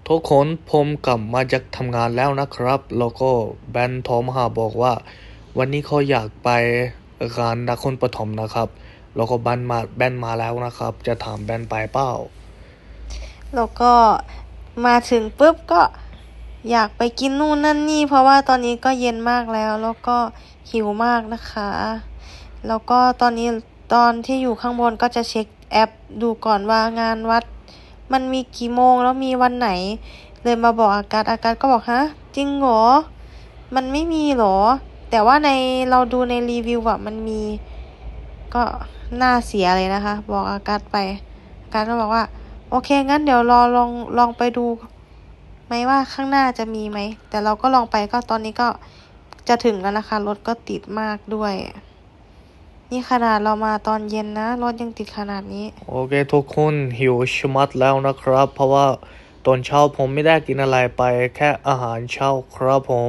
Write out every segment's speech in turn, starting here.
ทุกคนผมกลับมาจากทำงานแล้วนะครับแล้วก็แบนโทรมาหาบอกว่าวันนี้เขาอยากไปงานนครปฐมนะครับแล้วก็แบนมาแล้วนะครับจะถามแบนไปเปล่าแล้วก็มาถึงปุ๊บก็อยากไปกินนู่นนั่นนี่เพราะว่าตอนนี้ก็เย็นมากแล้วก็หิวมากนะคะแล้วก็ตอนนี้ตอนที่อยู่ข้างบนก็จะเช็คแอปดูก่อนว่างานวัดมันมีกี่โมงแล้วมีวันไหนเลยมาบอกอากาศก็บอกฮะจริงเหรอมันไม่มีเหรอแต่ว่าเราดูในรีวิวอะมันมีก็น่าเสียเลยนะคะบอกอากาศก็บอกว่าโอเคงั้นเดี๋ยวลองไปดูไหมว่าข้างหน้าจะมีไหมแต่เราก็ลองไปก็ตอนนี้ก็จะถึงแล้วนะคะรถก็ติดมากด้วยนี่ขนาดเรามาตอนเย็นนะรถยังติดขนาดนี้โอเคทุกคนหิวชะมัดแล้วนะครับเพราะว่าตอนเช้าผมไม่ได้กินอะไรไปแค่อาหารเช้าครับผม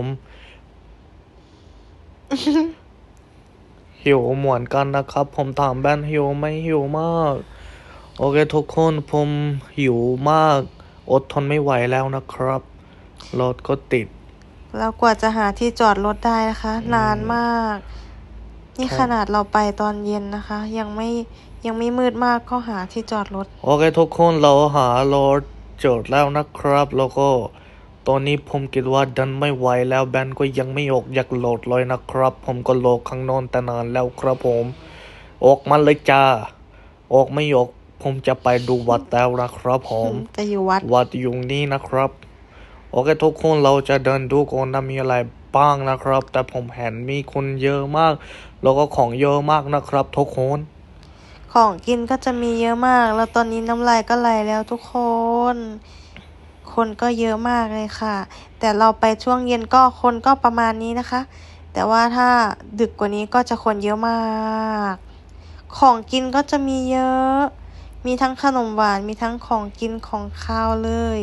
หิวเหมือนกันนะครับผมถามแบนหิวไหมหิวมากโอเคทุกคนผมหิวมากอดทนไม่ไหวแล้วนะครับรถก็ติดแล้วกว่าจะหาที่จอดรถได้นะคะนานมากนี่ขนาดเราไปตอนเย็นนะคะยังไม่มืดมากก็หาที่จอดรถโอเคทุกคนเราหารถจอดแล้วนะครับแล้วก็ตอนนี้ผมคิดว่าดันไม่ไหวแล้วแบนก็ยังไม่ออกอยากโหลดเลยนะครับผมก็โหลดข้างนอกแต่นานแล้วครับผมออกมาเลยจ้าออกไม่ออกผมจะไปดูวัดแล้วนะครับผมจะอยู่วัดอยู่นี่นะครับโอเคทุกคนเราจะเดินดูก่อนนะมีอะไรบ้างนะครับแต่ผมเห็นมีคนเยอะมากแล้วก็ของเยอะมากนะครับทุกคนของกินก็จะมีเยอะมากแล้วตอนนี้น้ำลายก็ไหลแล้วทุกคนคนก็เยอะมากเลยค่ะแต่เราไปช่วงเย็นก็คนก็ประมาณนี้นะคะแต่ว่าถ้าดึกกว่านี้ก็จะคนเยอะมากของกินก็จะมีเยอะมีทั้งขนมหวานมีทั้งของกินของคาวเลย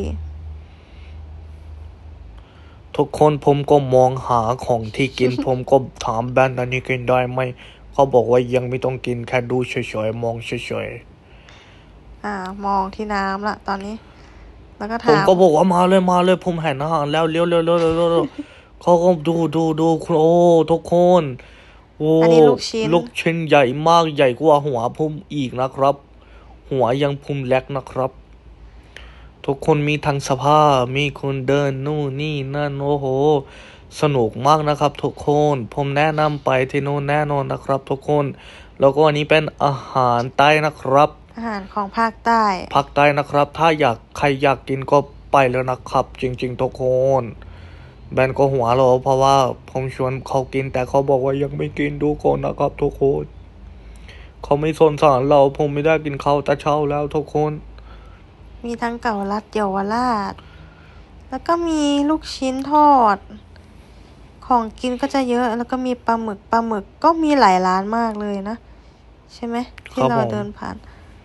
ทุกคนผมก็มองหาของที่กิน ผมก็ถามแบรนด์อันนี้กินได้ไหมเขาบอกว่ายังไม่ต้องกินแค่ดูเฉยๆมองเฉยมองที่น้ำละตอนนี้แล้วก็ๆผมถามก็บอกว่ามาเลยผมเห็นอาหารแล้วเร็วเขาก็ดูคุณโอ้ทุกคนโอ้อันนี้ลูกชิ้นลูกชิ้นใหญ่มากใหญ่กว่าหัวผมอีกนะครับหัวยังพุงเล็กนะครับทุกคนมีทั้งสภาพมีคนเดินนู่นนี่นั่นโอ้โหสนุกมากนะครับทุกคนผมแนะนำไปที่นู่นแน่นอนนะครับทุกคนแล้วก็อันนี้เป็นอาหารใต้นะครับอาหารของภาคใต้ภาคใต้นะครับถ้าใครอยากกินก็ไปแล้วนะครับจริงๆทุกคนแบนก็หัวเราะเพราะว่าผมชวนเขากินแต่เขาบอกว่ายังไม่กินดูก่อนนะครับทุกคนเขาไม่สนสารเราผมไม่ได้กินข้าวแต่เช้าแล้วทุกคนมีทั้งเก่าลัดเยาวราชแล้วก็มีลูกชิ้นทอดของกินก็จะเยอะแล้วก็มีปลาหมึกก็มีหลายร้านมากเลยนะใช่ไหมคที่เรารับผมเดินผ่าน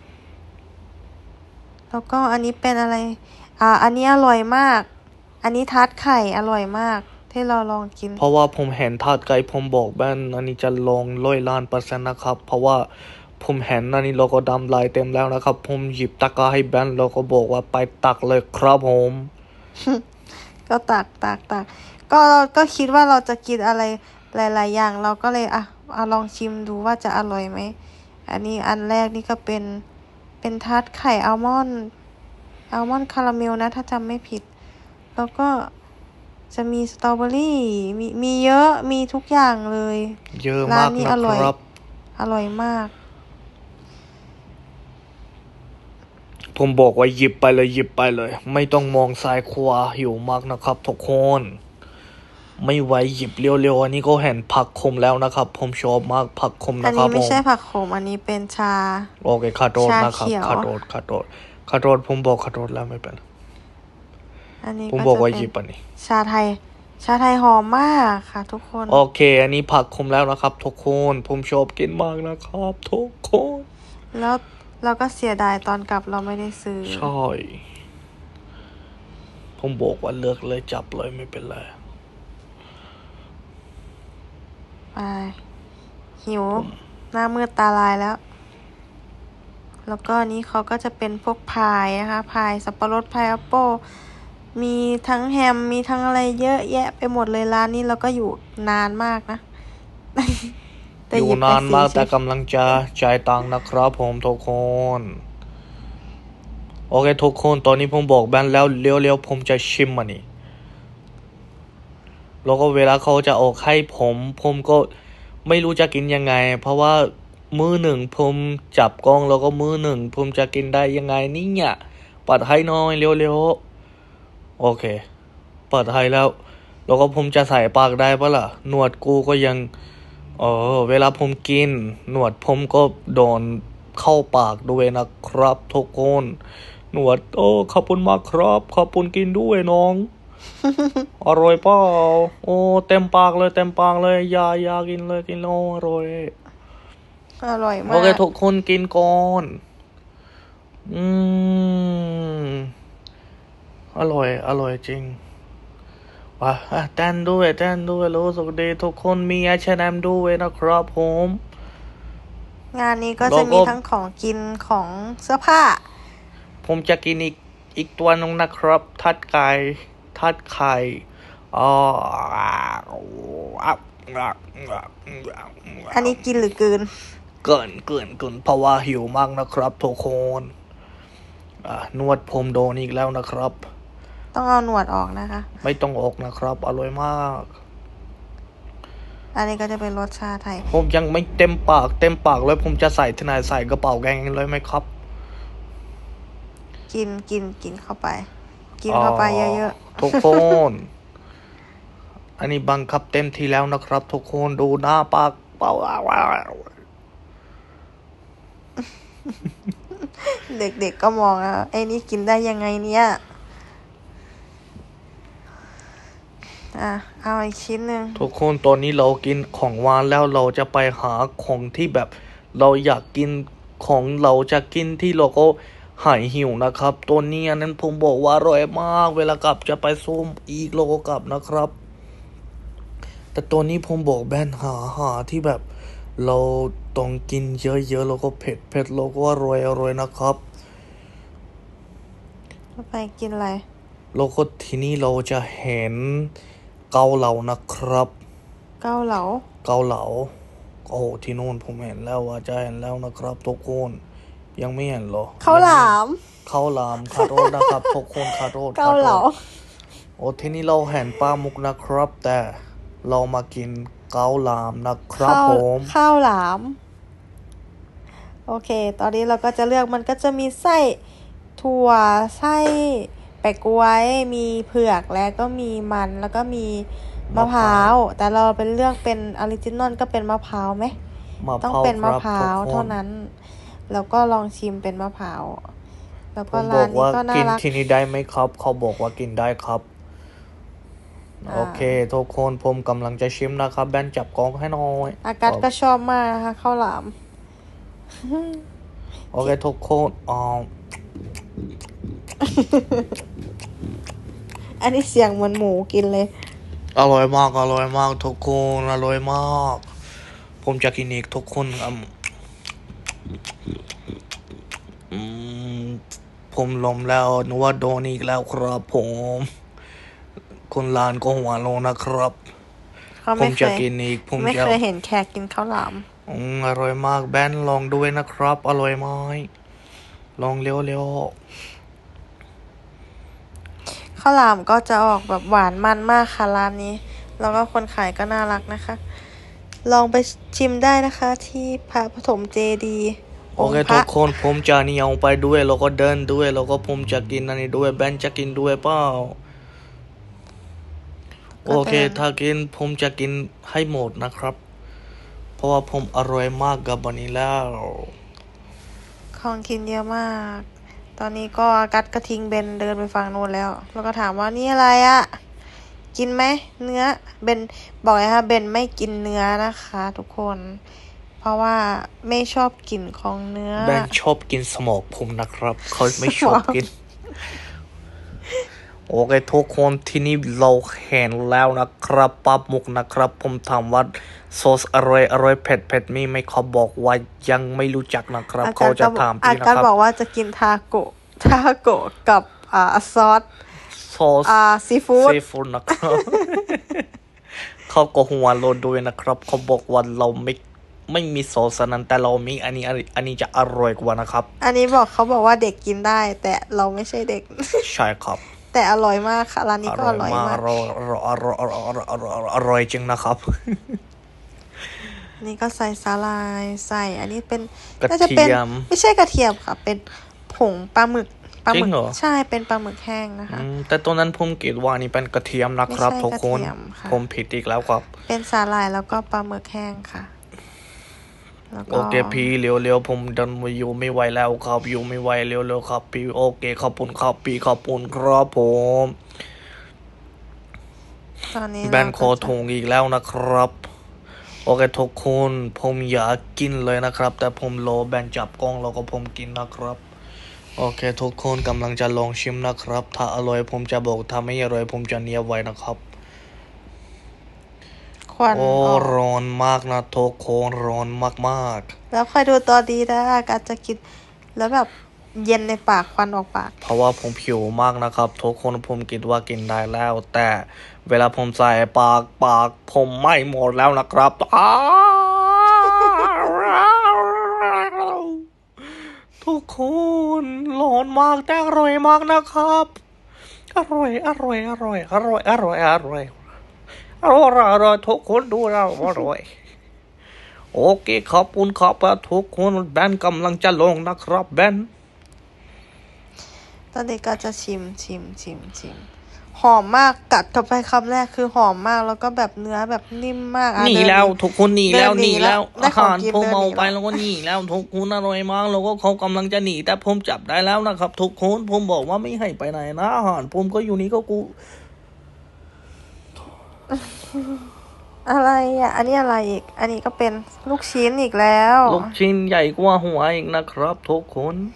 แล้วก็อันนี้เป็นอะไรอันนี้อร่อยมากอันนี้ทาร์ตไข่อร่อยมากที่เราลองกินเพราะว่าผมเห็นทาดไก่ผมบอกแบนอันนี้จะลง100 ล้าน% นะครับเพราะว่าผมเห็นอันนี้เราก็ดำลายเต็มแล้วนะครับผมหยิบตะกร้าให้แบนแล้วก็บอกว่าไปตักเลยครับผมก็ตักก็คิดว่าเราจะกินอะไรหลายๆอย่างเราก็เลยเอาลองชิมดูว่าจะอร่อยไหมอันนี้อันแรกนี่ก็เป็นทาร์ตไข่อัลมอนด์คาราเมลนะถ้าจำไม่ผิดแล้วก็จะมีสตรอเบอรี่มีเยอะมีทุกอย่างเลยเยอะร้านมากนะนี้อร่อยครับอร่อยมากผมบอกว่าหยิบไปเลยไม่ต้องมองซ้ายขวาหิวมากนะครับทุกคนไม่ไหวหยิบเร็วๆอันนี้ก็เห็นผักขมแล้วนะครับผมชอบมากผักขมอันนะครับผมนี้ไม่ใช่ผักขมอันนี้เป็นชาโอเคขอโทษชานะครับเขียวขอโทษผมบอกขอโทษแล้วไม่เป็นอันนี้ผมบอกก็จะเป็นว่าหยิบอันนี้ชาไทยชาไทยหอมมากค่ะทุกคนโอเคอันนี้ผักขมแล้วนะครับทุกคนผมชอบกินมากนะครับทุกคนแล้วเราก็เสียดายตอนกลับเราไม่ได้ซื้อใช่ผมบอกว่าเลือกเลยจับเลยไม่เป็นไรไปหิวหน้ามืดตาลายแล้วก็อันนี้เขาก็จะเป็นพวกพายนะคะพายสับปะรดพายแอปเปิ้ลมีทั้งแฮมมีทั้งอะไรเยอะแยะไปหมดเลยร้านนี้เราก็อยู่นานมากนะ แต่อยู่หยิบไปนานมาก 4 แต่ชิ้นกำลังจะจ่ายตังค์นะครับผมทุกคนโอเคทุกคนตอนนี้ผมบอกแบนแล้วเร็วๆผมจะชิมมันนี่แล้วก็เวลาเขาจะออกให้ผมก็ไม่รู้จะกินยังไงเพราะว่ามือหนึ่งผมจับกล้องแล้วก็มือหนึ่งผมจะกินได้ยังไงนี่เนี่ยปัดให้หน้อยเร็วๆโอเคเปิดให้แล้วก็ผมจะใส่ปากได้ปะล่ะหนวดกูก็ยังเวลาผมกินหนวดผมก็โดนเข้าปากด้วยนะครับทุกคนหนวดขอบคุณมากครับขอบคุณกินด้วยน้อง อร่อยเปล่าโอ้เต็มปากเลยอย่ากินเลยกินโอ้อร่อยอร่อยมาโอเคกทุกคนกินก่อนอร่อยจริงว่ะเต้นด้วยรู้สึกดีทุกคนมี H&M ด้วยนะครับผมงานนี้ก็แล้วก็จะมีทั้งของกินของเสื้อผ้าผมจะกินอีกตัวนึงนะครับทัดไข่อ๋ออันนี้กินหรือกืนเกินเพราะว่าหิวมากนะครับทุกคนนวดผมโดนอีกแล้วนะครับต้องเอาหนวดออกนะคะไม่ต้องออกนะครับอร่อยมากอันนี้ก็จะเป็นรสชาไทยผมยังไม่เต็มปากเลยผมจะใส่ที่ไหนใส่กระเป๋าแกงเลยไหมครับกินเข้าไป กินเข้าไปเยอะทุกคน อันนี้บังคับเต็มที่แล้วนะครับ ทุกคนดูหน้าปากเปล่าๆ เด็กๆก็มองนะไอ้นี่กินได้ยังไงเนี่ยเอาอีกชิ้นหนึ่งทุกคนตอนนี้เรากินของหวานแล้วเราจะไปหาของที่แบบ เราอยากกินของเราจะกินที่เราก็หายหิวนะครับตัวนี้อันนั้นผมบอกว่าอร่อยมากเวลากลับจะไปซูมอีกเราก็กลับนะครับ แต่ตัวนี้ผมบอกแบนหาที่แบบ เราต้องกินเยอะๆแล้วก็เผ็ดแล้วก็อร่อยนะครับไปกินอะไรแล้วก็ที่นี่เราจะเห็นเกาเหลานะครับเกาเหลาโอ้โหที่นู่นผมเห็นแล้วว่าจะเห็นแล้วนะครับทุกคนยังไม่เห็นเหรอข้าวหลามข้าวหลามขอโทษนะครับทุกคนขอโทษเกาเหลาโอ้ที่นี่เราเห็นปลาหมึกนะครับ แต่เรามากินเกาหลามนะครับผมข้าวหลาม โอเค ตอนนี้เราก็จะเลือกมันก็จะมีไส้ถั่วไส้แปะก๊วยมีเผือกและก็มีมันแล้วก็มีมะพร้าวแต่เราเป็นเลือกเป็นออริจินอลก็เป็นมะพร้าวไหมต้องเป็นมะพร้าวเท่านั้นแล้วก็ลองชิมเป็นมะพร้าวแล้วผก็มบร้าอน กนี้ว่าก็น่ากินรักที่นี่ได้ไหมครับเขาบอกว่ากินได้ครับ โอเคทุกคนผมกำลังจะชิมนะครับแบนจับกล้องให้หน่อยอากาศก็ชอบมากนะคะข้าวหลามโอเคทุกคนอันนี้เสียงเหมือนหมูกินเลยอร่อยมากทุกคนอร่อยมากผมจะกินอีกทุกคนผมลมแล้วนึกว่าโดนอีกแล้วครับผมคนร้านก็หัวโลนะครับเขาผไม่มเคจะยกินอีกผมไม่จะเคยเห็นแขกกินข้าวหลามอร่อยมากแบนลองด้วยนะครับอร่อยไหมลองเร็วข้าวหลามก็จะออกแบบหวานมันมากค่ะร้านนี้ แล้วก็คนขายก็น่ารักนะคะ ลองไปชิมได้นะคะที่พระปฐมเจดีย์ๆโอเคทุกคนผมจะเหนียวไปด้วยแล้วก็เดินด้วยแล้วก็ผมจะกินอันนี้ด้วยแบนจะกินด้วยเปล่าโอเคถ้ากินผมจะกินให้หมดนะครับเพราะว่าผมอร่อยมากกับวันนี้แล้วของกินเยอะมาก ตอนนี้ก็อากาศกระทิงเบนเดินไปฝั่งโน้นแล้ว แล้วก็ถามว่านี่อะไรอะ กินไหมเนื้อเบนบอกเลยค่ะเบนไม่กินเนื้อนะคะ ทุกคน เพราะว่าไม่ชอบกลิ่นของเนื้อแบนชอบกินสมองผมนะครับเขาไม่ชอบกิน โอเคทุกคนที่นี่เราเห็นแล้วนะครับปลาหมึกนะครับผมถามว่าซอสอร่อยเผ็ดมีไหมเขาบอกว่ายังไม่รู้จักนะครับเขาจะถามพี่นะอาคกาศรับบอกว่าจะกินทาโกะกับซอสซอสซีฟู้ดซีฟู้ดนะครับ เขาก็หัวโลดด้วยนะครับเขาบอกว่าเราไม่มีซอสนั้นแต่เรามีอันนี้จะอร่อยกว่านะครับอันนี้เขาบอกว่าเด็กกินได้ แต่เราไม่ใช่เด็กใช่ครับแต่อร่อยมากค่ะร้านนี้ก็อร่อยมากอร่อยจริงนะครับนี่ก็ใส่สาลายใส่อันนี้เป็นกระน่าจะเป็นเทียมไม่ใช่กระเทียมค่ะ เป็นผงปลาหมึกจริงเหรอใช่เป็นปลาหมึกแห้งนะคะแต่ตอนนั้นผมคิดว่านี่เป็นกระเทียมนะครับไม่ใช่ทุกคนกระเทียมค่ะผมผิดอีกแล้วครับเป็นสาลายแล้วก็ปลาหมึกแห้งค่ะแล้วก็โอเคพี่เร็วๆผมดันมาอยู่ไม่ไหวแล้วครับอยู่ไม่ไหวเร็วๆครับพี่โอเคขอบคุณครับพี่ขอบคุณครับผมตอนนี้แบนโคถุงอีกแล้วนะครับ โอเคทุกคนผมอยากกินเลยนะครับ แต่ผมรอแบนจับกล้องแล้วก็ผมกินนะครับ โอเคทุกคนกำลังจะลองชิมนะครับ ถ้าอร่อยผมจะบอกถ้าไม่อร่อยผมจะเนียบไว้นะครับควันโอ้ออกร้อนมากนะทุกคนร้อนมากแล้วคอยดูตัวดีนะอาจจะกินแล้วแบบเย็นในปากควันออกปากๆเพราะว่าผมผิวมากนะครับทุกคนผมคิดว่ากินได้แล้ว แต่เวลาผมใส่ปากผมไม่หมดแล้วนะครับทุกคนร้อนมากแต่อร่อยมากนะครับอร่อยทุกคนดูเราอร่อยโอเคขอบคุณครับทุกคนแบนกำลังจะลงนะครับแบนตอนนี้ก็จะชิมหอมมากกัดเข้าไปคำแรกคือหอมมากแล้วก็แบบเนื้อแบบนิ่มมากหนีแล้วทุกคนหนีแล้วหนีแล้วได้อาของหารกินผมเอาเดินหนีไปแล้วก็หนีแล้วทุกคนอร่อยมากแล้วก็เขากำลังจะหนีแต่ผมจับได้แล้วนะครับ ทุกคนผมบอกว่าไม่ให้ไปไหนนะอาหารผมก็อยู่นี่ก็กูอะไรอ่ะ อันนี้อะไรอีก อันนี้ก็เป็นลูกชิ้นอีกแล้วลูกชิ้นใหญ่กว่าหัวอีกนะครับทุกคน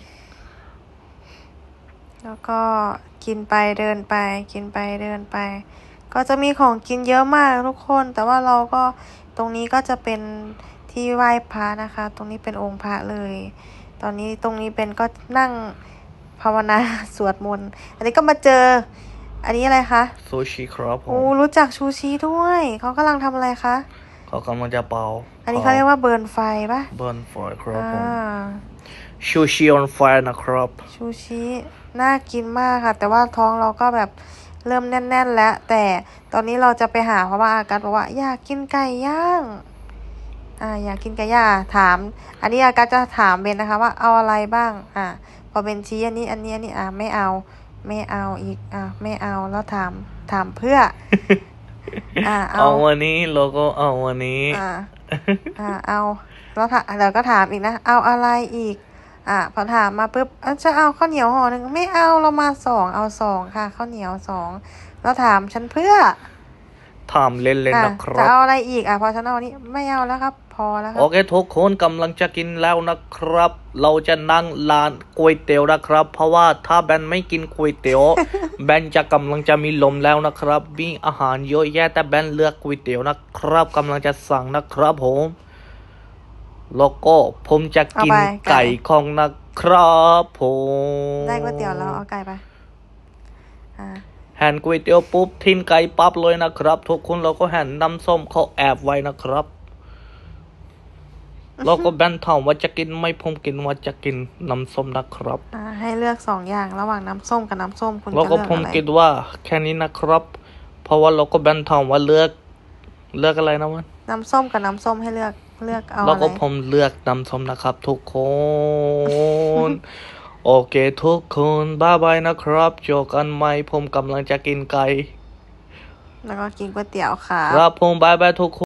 แล้วก็กินไปเดินไปกินไปเดินไป ก็จะมีของกินเยอะมากทุกคน แต่ว่าเราก็ตรงนี้ก็จะเป็นที่ไหว้พระนะคะ ตรงนี้เป็นองค์พระเลย ตอนนี้ตรงนี้เป็นก็นั่งภาวนา สวดมนต์อันนี้ก็มาเจอ อันนี้อะไรคะซูชิครับผโอ้มรู้จักชูชีด้วยเขากำลังทำอะไรคะเขากำลังจะเป่าอันนี้เขาเรียกว่าเบิร์นไฟปะเบิร์นไฟครับผมอ่าชูชิออนไฟนะครับชูชิน่ากินมากค่ะ แต่ว่าท้องเราก็แบบเริ่มแน่นๆแล้ว แต่ตอนนี้เราจะไปหาเพราะว่าอากาศบอกว่าอยากกินไก่ย่างอยากกินไก่ย่างถาม อันนี้อากาศจะถามเบนนะคะว่าเอาอะไรบ้างพอเบนชี้อันนี้ไม่เอาอีกไม่เอาแล้วถามเพื่อเอาวันนี้เราก็เอาวันนี้เอาแล้วเดี๋ยวก็ถามอีกนะเอาอะไรอีกพอถามมาปุ๊บจะเอาข้าวเหนียวห่อหนึ่งไม่เอาเรามา2เอา2ค่ะข้าวเหนียว2แล้วถามฉันเพื่อถามเล่นๆนะครัจะบเอาอะไรอีกพอฉันเอานี้ไม่เอาแล้วครับ พอแล้วครัโอบ เคทุกคนกำลังจะกินแล้วนะครับ เราจะนั่งร้านก๋วยเตี๋ยวนะครับ เพราะว่าถ้าแบนไม่กินก๋วยเตี๋ยว แบนจะกำลังจะมีลมแล้วนะครับ มีอาหารเยอะแยะแต่แบนเลือกก๋วยเตี๋ยวนะครับกำลังจะสั่งนะครับผมแล้วก็ผมจะกินไก่ของนะครับผมได้ก๋วยเตี๋ยวแล้วเอาไก่ไปหั่นก๋วยเตี๋ยวปุ๊บทิ้งไก่ปั๊บเลยนะครับ ทุกคนเราก็หั่นน้ำส้มเขาแอบไว้นะครับแล้วก็แบนถามว่าจะกินไหมผมกินว่าจะกินน้ำส้มนะครับให้เลือก2อย่างระหว่างน้ำส้มกับน้ำส้มคุณจะแล้วเลืก็อกผมอะไรคิดว่าแค่นี้นะครับ เพราะว่าเราก็แบนถามว่าเลือกอะไรนะมันน้ำส้มกับน้ำส้มให้เลือกเอาแล้วอะไรก็ผมเลือกน้ำส้มนะครับ ทุกคน โอเคทุกคนบ๊ายบายนะครับเจอกันใหม่ผมกำลังจะกินไก่แล้วก็กินก๋วยเตี๋ยวค่ะครับผมบ๊ายบายทุกคน